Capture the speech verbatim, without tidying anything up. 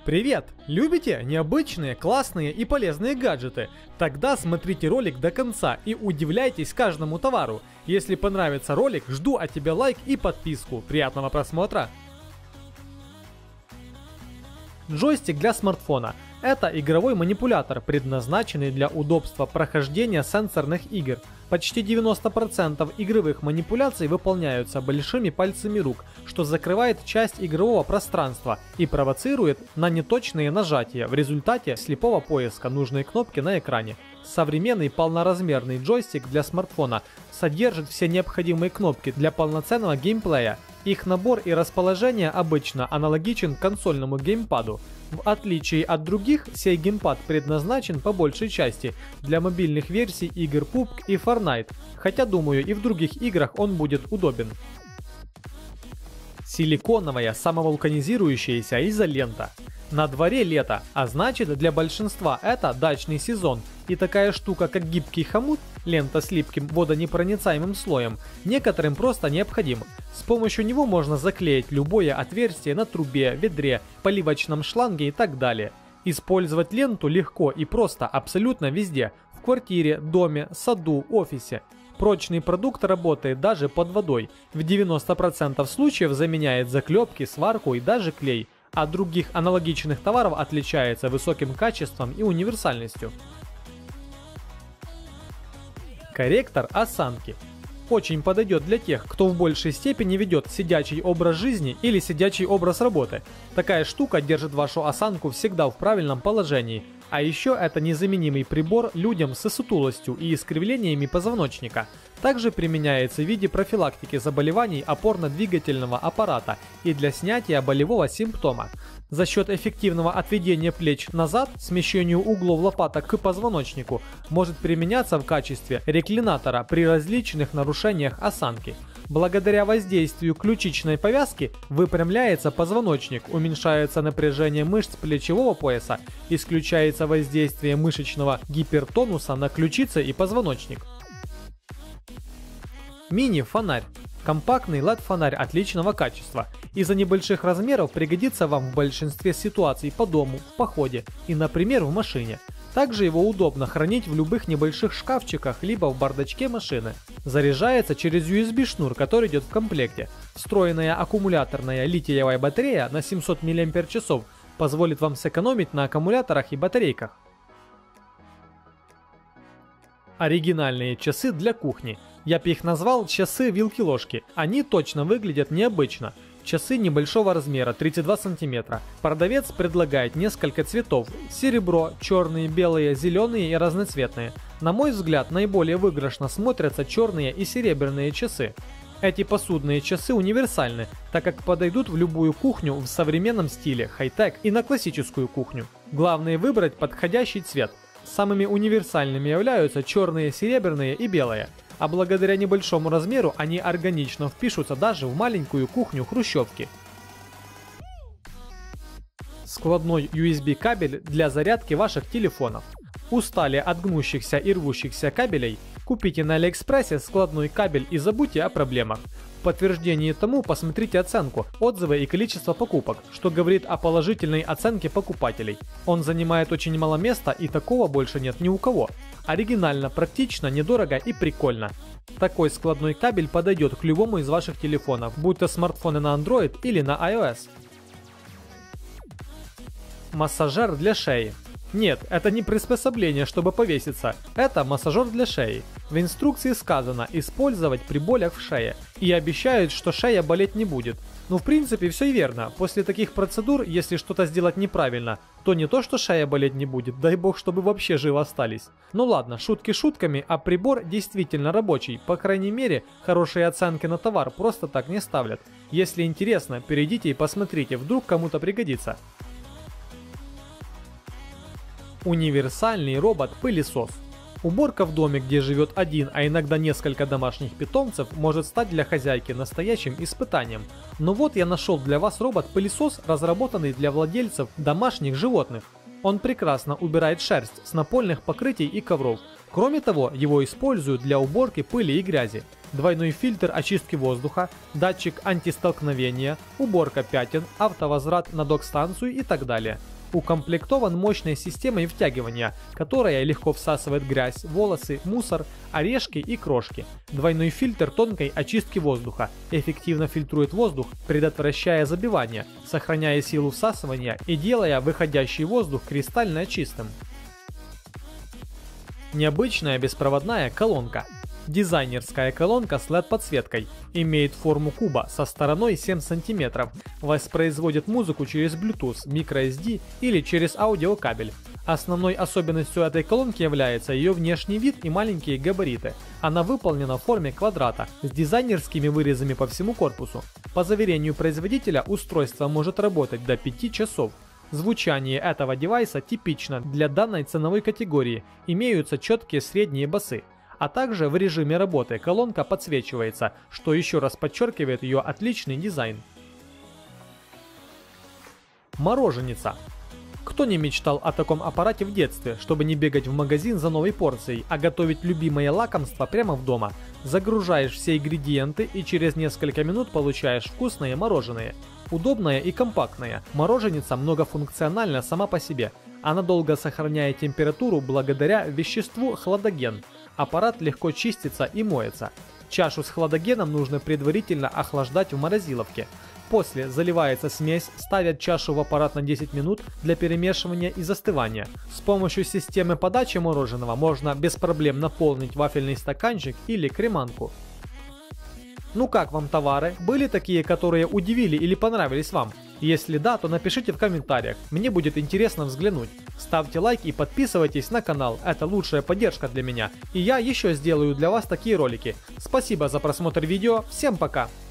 Привет! Любите необычные, классные и полезные гаджеты? Тогда смотрите ролик до конца и удивляйтесь каждому товару. Если понравится ролик, жду от тебя лайк и подписку. Приятного просмотра! Джойстик для смартфона. Это игровой манипулятор, предназначенный для удобства прохождения сенсорных игр. Почти девяносто процентов игровых манипуляций выполняются большими пальцами рук, что закрывает часть игрового пространства и провоцирует на неточные нажатия в результате слепого поиска нужной кнопки на экране. Современный полноразмерный джойстик для смартфона содержит все необходимые кнопки для полноценного геймплея. Их набор и расположение обычно аналогичен консольному геймпаду. В отличие от других, сей геймпад предназначен по большей части для мобильных версий игр пабг и Fortnite, хотя думаю и в других играх он будет удобен. Силиконовая самовулканизирующаяся изолента. На дворе лето, а значит для большинства это дачный сезон, и такая штука как гибкий хомут, лента с липким водонепроницаемым слоем, некоторым просто необходим. С помощью него можно заклеить любое отверстие на трубе, ведре, поливочном шланге и так далее. Использовать ленту легко и просто абсолютно везде – в квартире, доме, саду, офисе. Прочный продукт работает даже под водой, в девяноста процентах случаев заменяет заклепки, сварку и даже клей. От других аналогичных товаров отличается высоким качеством и универсальностью. Корректор осанки. Очень подойдет для тех, кто в большей степени ведет сидячий образ жизни или сидячий образ работы. Такая штука держит вашу осанку всегда в правильном положении. А еще это незаменимый прибор людям с сутулостью и искривлениями позвоночника. Также применяется в виде профилактики заболеваний опорно-двигательного аппарата и для снятия болевого симптома. За счет эффективного отведения плеч назад, смещению углов лопаток к позвоночнику, может применяться в качестве реклинатора при различных нарушениях осанки. Благодаря воздействию ключичной повязки выпрямляется позвоночник, уменьшается напряжение мышц плечевого пояса, исключается воздействие мышечного гипертонуса на ключицы и позвоночник. Мини-фонарь. Компактный эл и ди-фонарь отличного качества. Из-за небольших размеров пригодится вам в большинстве ситуаций по дому, в походе и, например, в машине. Также его удобно хранить в любых небольших шкафчиках либо в бардачке машины. Заряжается через ю эс би шнур, который идет в комплекте. Встроенная аккумуляторная литиевая батарея на семьсот миллиампер-часов позволит вам сэкономить на аккумуляторах и батарейках. Оригинальные часы для кухни. Я бы их назвал часы вилки-ложки. Они точно выглядят необычно. Часы небольшого размера, тридцать два сантиметра. Продавец предлагает несколько цветов: серебро, черные, белые, зеленые и разноцветные. На мой взгляд, наиболее выигрышно смотрятся черные и серебряные часы. Эти посудные часы универсальны, так как подойдут в любую кухню в современном стиле, хай-тек, и на классическую кухню. Главное выбрать подходящий цвет. Самыми универсальными являются черные, серебряные и белые. А благодаря небольшому размеру они органично впишутся даже в маленькую кухню хрущевки. Складной ю эс би кабель для зарядки ваших телефонов. Устали от гнущихся и рвущихся кабелей? Купите на Алиэкспрессе складной кабель и забудьте о проблемах. В подтверждение тому посмотрите оценку, отзывы и количество покупок, что говорит о положительной оценке покупателей. Он занимает очень мало места и такого больше нет ни у кого. Оригинально, практично, недорого и прикольно. Такой складной кабель подойдет к любому из ваших телефонов, будь то смартфоны на Android или на iOS. Массажер для шеи. Нет, это не приспособление, чтобы повеситься. Это массажер для шеи. В инструкции сказано использовать при болях в шее. И обещают, что шея болеть не будет. Ну, в принципе, все и верно. После таких процедур, если что-то сделать неправильно, то не то, что шея болеть не будет, дай бог, чтобы вообще живы остались. Ну ладно, шутки шутками, а прибор действительно рабочий. По крайней мере, хорошие оценки на товар просто так не ставлят. Если интересно, перейдите и посмотрите, вдруг кому-то пригодится. Универсальный робот-пылесос. Уборка в доме, где живет один, а иногда несколько домашних питомцев, может стать для хозяйки настоящим испытанием. Но вот я нашел для вас робот-пылесос, разработанный для владельцев домашних животных. Он прекрасно убирает шерсть с напольных покрытий и ковров. Кроме того, его используют для уборки пыли и грязи. Двойной фильтр очистки воздуха, датчик антистолкновения, уборка пятен, автовозврат на док-станцию и так далее. Укомплектован мощной системой втягивания, которая легко всасывает грязь, волосы, мусор, орешки и крошки. Двойной фильтр тонкой очистки воздуха эффективно фильтрует воздух, предотвращая забивание, сохраняя силу всасывания и делая выходящий воздух кристально чистым. Необычная беспроводная колонка. Дизайнерская колонка с эл и ди-подсветкой. Имеет форму куба со стороной семь сантиметров. Воспроизводит музыку через Bluetooth, microSD или через аудиокабель. Основной особенностью этой колонки является ее внешний вид и маленькие габариты. Она выполнена в форме квадрата с дизайнерскими вырезами по всему корпусу. По заверению производителя, устройство может работать до пяти часов. Звучание этого девайса типично для данной ценовой категории. Имеются четкие средние басы. А также в режиме работы колонка подсвечивается, что еще раз подчеркивает ее отличный дизайн. Мороженица. Кто не мечтал о таком аппарате в детстве, чтобы не бегать в магазин за новой порцией, а готовить любимое лакомство прямо в дома? Загружаешь все ингредиенты и через несколько минут получаешь вкусные мороженые. Удобная и компактная, мороженица многофункциональна сама по себе. Она долго сохраняет температуру благодаря веществу хладоген. Аппарат легко чистится и моется. Чашу с хладогеном нужно предварительно охлаждать в морозиловке. После заливается смесь, ставят чашу в аппарат на десять минут для перемешивания и застывания. С помощью системы подачи мороженого можно без проблем наполнить вафельный стаканчик или креманку. Ну как вам товары? Были такие, которые удивили или понравились вам? Если да, то напишите в комментариях, мне будет интересно взглянуть. Ставьте лайк и подписывайтесь на канал, это лучшая поддержка для меня. И я еще сделаю для вас такие ролики. Спасибо за просмотр видео, всем пока!